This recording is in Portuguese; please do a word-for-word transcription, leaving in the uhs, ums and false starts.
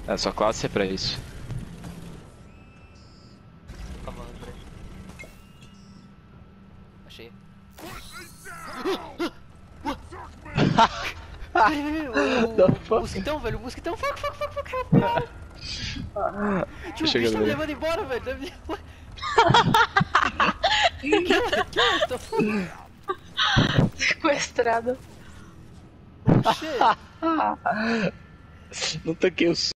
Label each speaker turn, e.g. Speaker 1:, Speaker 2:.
Speaker 1: É, sua classe é pra isso.
Speaker 2: Calma, André. Achei. O, o, o mosquitão, velho, o mosquitão. Fuck, fuck, fuck, fuck, help, help. Tio, o bicho tá me levando embora, velho. Tá me...
Speaker 3: Sequestrado.
Speaker 2: Oh, shit.
Speaker 1: Não toquei o